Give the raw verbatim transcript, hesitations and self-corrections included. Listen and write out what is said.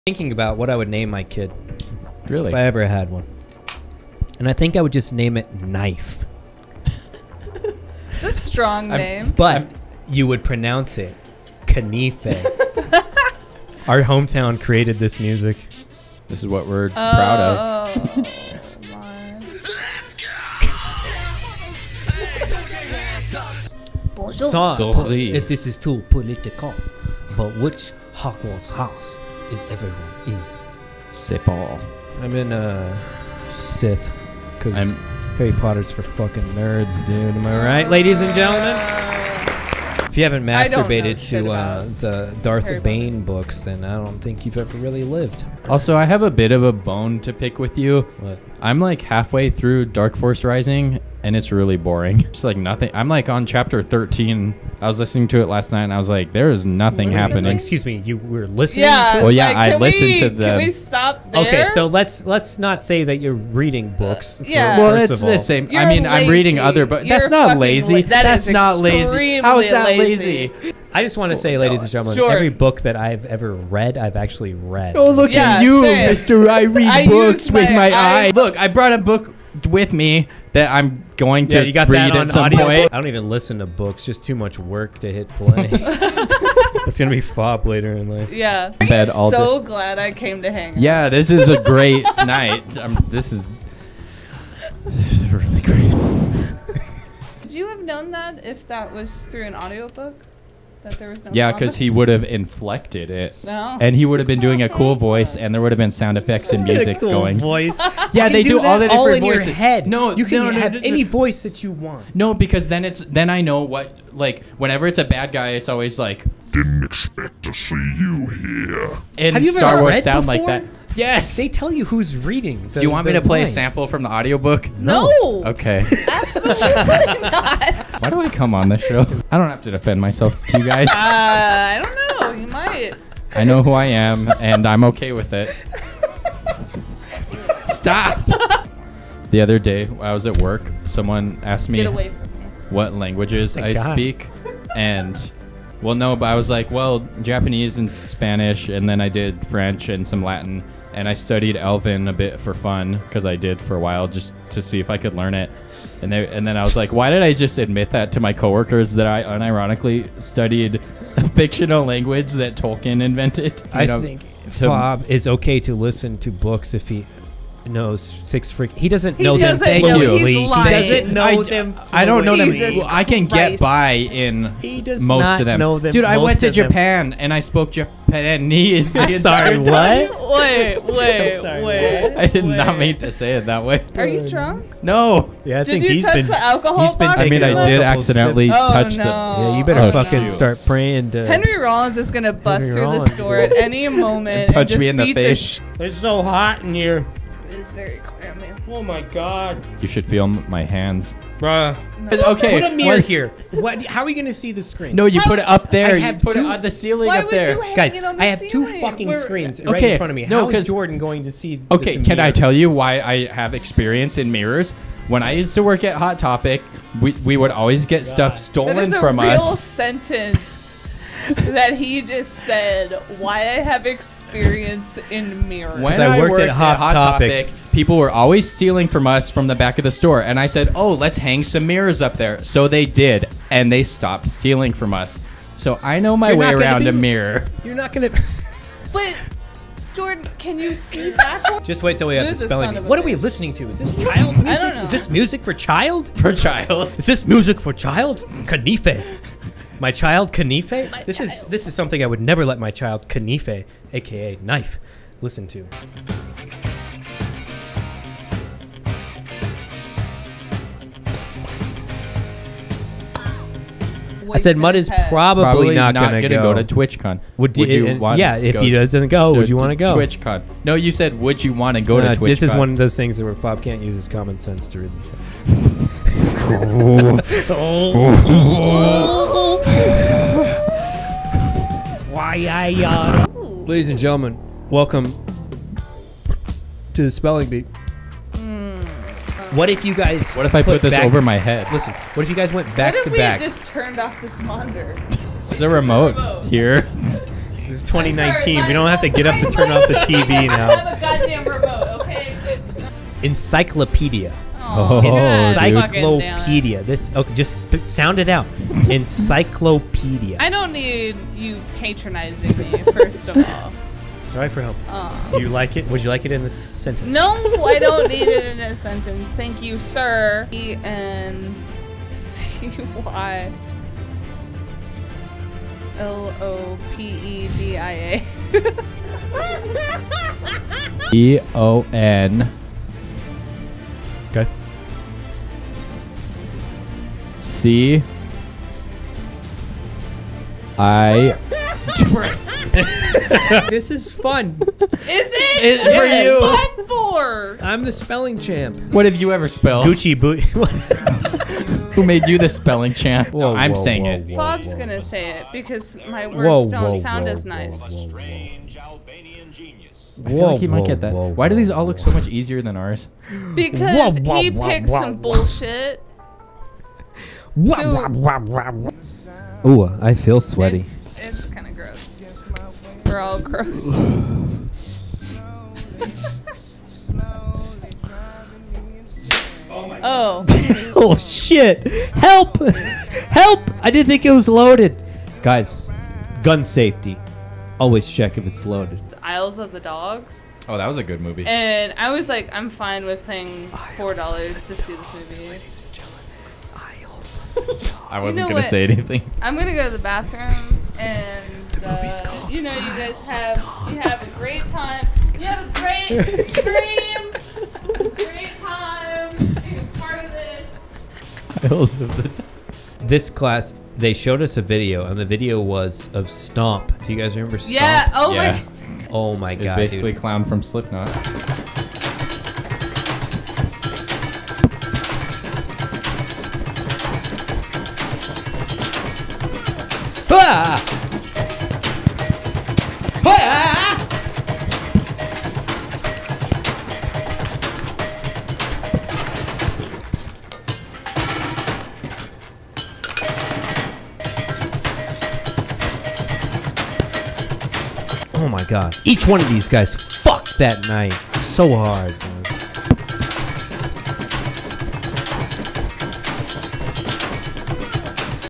Thinking about what I would name my kid. Really? If I ever had one. And I think I would just name it Knife. It's a strong name. I'm, but I'm, you would pronounce it Kanife. Our hometown created this music. This is what we're oh, proud of. Oh, my. So, Sorry. if this is too political, but which Hogwarts house is everyone in? C'est pas. I'm in uh, Sith. Because Harry Potter's for fucking nerds, dude. Am I right, ladies and gentlemen? If you haven't masturbated to uh, the Darth Harry Bane books, then I don't think you've ever really lived. Also, I have a bit of a bone to pick with you. What? I'm like halfway through Dark Force Rising, and it's really boring. It's like nothing. I'm like on chapter thirteen. I was listening to it last night, and I was like, there is nothing Listen, happening. Excuse me, you were listening Yeah. to Well, yeah, like, I can listened we, to them. Can we stop there? Okay, so let's let's not say that you're reading books. yeah. Well, first it's of all. the same. You're I mean, I'm reading lazy. other books. You're That's not fucking lazy. la- that That's is not lazy. extremely How is that lazy. lazy? I just want to say, ladies and gentlemen, Sure. every book that I've ever read, I've actually read. Oh, look Yeah, at you, same. Mister I read I books use with my my eyes. eyes. Look, I brought a book with me that I'm going to Yeah, you got read that on at some audio. point. I don't even listen to books; just too much work to hit play. It's gonna be fob later in life. Yeah. Bed I'm all so glad I came to hang out. Yeah, this is a great night. Um, this is this is really great. Would you have known that if that was through an audiobook? That there was no Yeah, comma? because he would have inflected it. No. And he would have been doing a cool voice, and there would have been sound effects and music cool going. voice. Yeah, they do, all the different all in voices. your head. No, you can no, no, have no, no, any no. voice that you want. No, because then it's then I know what, like, whenever it's a bad guy, it's always like, Didn't expect to see you here. in Have you ever Star Wars read sound like before? that. Yes. They tell you who's reading. The, do you want me the to play lines. a sample from the audiobook? No. Okay. Absolutely not. Why do I come on this show? I don't have to defend myself to you guys. Uh, I don't know. You might. I know who I am, and I'm okay with it. Stop! The other day, I was at work. Someone asked me Get away from me. what languages Thank I God. speak, and well, no, but I was like, well, Japanese and Spanish, and then I did French and some Latin, and I studied Elven a bit for fun because I did for a while just to see if I could learn it. And they, and then I was like, why did I just admit that to my coworkers that I unironically studied a fictional language that Tolkien invented? You I know, think to- Bob is okay to listen to books if he knows six freak. He doesn't He know them doesn't know, fluently. he's He lying. doesn't know I, them. I don't know them. Jesus Well, I can get Christ. by in He does most not of them. know them- Dude, I most went to of them. Japan and I spoke Japanese. the Sorry, entire time. what? Wait, wait, sorry. wait. I did not wait. mean to say it that way. Are you drunk? No. Yeah, I Did think you he's touch been. the alcohol he's been box? I taking mean, I multiple did accidentally sips. Oh, touch no. the. Yeah, you better Oh, fucking shoot. start praying to. Henry Rollins is gonna bust Henry through Rollins. this door at any moment and Punch just me in the beat face. sh- It's so hot in here. It is very clammy. Oh my god, You should feel m- my hands. bruh. Okay. Put a mirror what- here. What? How are you gonna see the screen? No, you How- put it up there. I You have put it two- on the ceiling Why up would there. you hang Guys, it on the I have two ceiling? fucking We're- screens right Okay, in front of me. no, How is 'cause- Jordan going to see? Okay, this can I mirror? tell you why I have experience in mirrors? When I used to work at Hot Topic, we, we would always get stuff That stolen is a from real us. sentence that he just said. Why I have experience in mirrors. When 'Cause I I worked worked, at at Hot Hot, Topic. Topic, people were always stealing from us from the back of the store. And I said, oh, let's hang some mirrors up there. So they did. And they stopped stealing from us. So I know my You're way not gonna around be- a mirror. You're not gonna. But Jordan, can you see backwards? Just wait till we have This the is spelling son bee. of a What are we bitch. listening to? Is this child music? I don't know. Is this music for child? For child. Is this music for child? Kanife. My child Kanife? My this is child. this is something I would never let my child Kanife, aka knife, listen to. I said Mud is probably, Probably not, not, gonna, gonna go. go. to TwitchCon. Would, Would you and- want? Yeah, if go he doesn't go, to- would you want to go? TwitchCon. No, you said would you want to go Uh, to TwitchCon? this is one of those things where Bob can't use his common sense to read. Why I uh, Ladies and gentlemen, welcome to the spelling bee. What if you guys? What if I put this back- over my head? Listen, what if you guys went back what if to we back? just turned off this monitor? There's a remote here. This It's twenty nineteen. We don't have to get up to turn off the T V now. I have a goddamn remote, okay? Encyclopedia. Oh, Encyclopedia. This okay, just sp- sound it out. Encyclopedia. I don't need you patronizing me, first of all. Sorry for help. Uh, Do you like it? Would you like it in this sentence? no, I don't need it in a sentence. Thank you, sir. E N C Y L O P E D I A. E O N. Okay. C. I. This is fun. Is it? It- What for is it you. fun for? I'm the spelling champ. What have you ever spelled? Gucci boot. Who made you the spelling champ? Whoa, No, I'm whoa, saying whoa, it. whoa. Bob's gonna say it because my words Whoa, don't whoa, sound whoa, as whoa, nice. whoa, whoa. I feel like he Whoa, might get that. whoa, Why do whoa, these all look whoa. so much easier than ours? Because Whoa, he whoa, picked whoa, some whoa. bullshit. Wah, So- wah, wah, wah, wah. Ooh, I feel sweaty. It's, it's kind of gross. We're all gross. Oh. Oh shit! Help! Help! I didn't think it was loaded. Guys, gun safety. Always check if it's loaded. Isles of the Dogs. Oh, that was a good movie. And I was like, I'm fine with paying four dollars to see this movie. Ladies and gentlemen, Isles. I wasn't know gonna what? say anything. I'm gonna go to the bathroom and The movie's uh, called you know, you guys have you have a great time. You have a great stream. Great time. Being a part of this. Isles of the This class, they showed us a video, and the video was of Stomp. Do you guys remember Stomp? Yeah. Oh Yeah. my. Oh my It's god, basically dude. Clown from Slipknot. Ah! Ah! Oh my god. Each one of these guys fucked that night so hard.